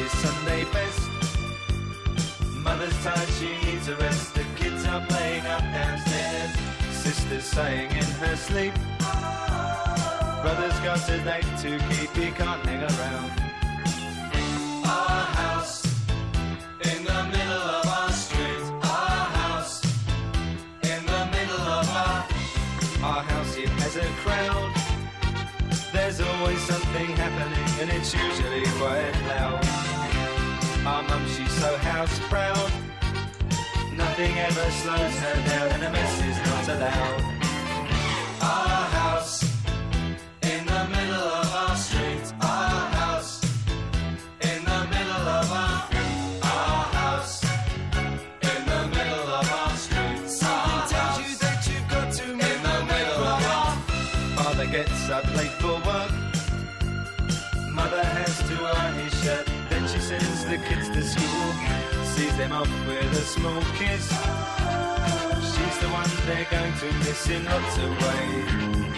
his Sunday best. Mother's tired, she needs a rest. The kids are playing up downstairs. Sister's sighing in her sleep. Brother's got a date to keep, he can't hang around. Our house in the middle of our street. Our house in the middle of our house, it has a crowd. There's always something happening and it's usually quite loud. Our mum, she's so house proud. Nothing ever slows her down and a mess is not allowed. Our house in the middle of our street. Our house in the middle of our house in the middle of our street. Something tells you that you've got to move in the middle of our. Father gets up late for work. Mother has to iron his shirt. Then she sends the kids to school, sees them off with a small kiss. She's the one they're going to miss in lots of ways.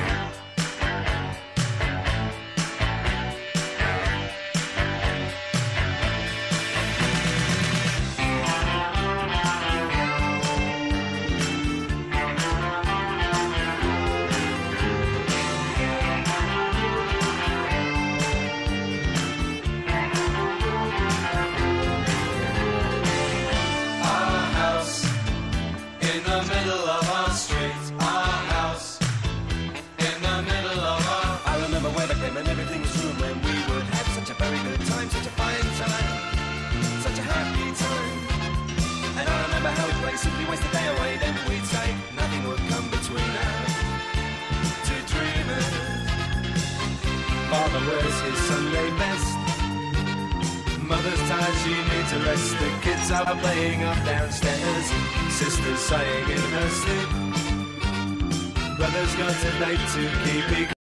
And everything was true when we would have such a very good time, such a fine time, such a happy time. And I remember how we'd play, simply waste the day away. Then we'd say nothing would come between us, two dreamers. Father wears his Sunday best. Mother's tired, she needs a rest. The kids are playing up downstairs. Sister's sighing in her sleep. Brother's got a date to keep.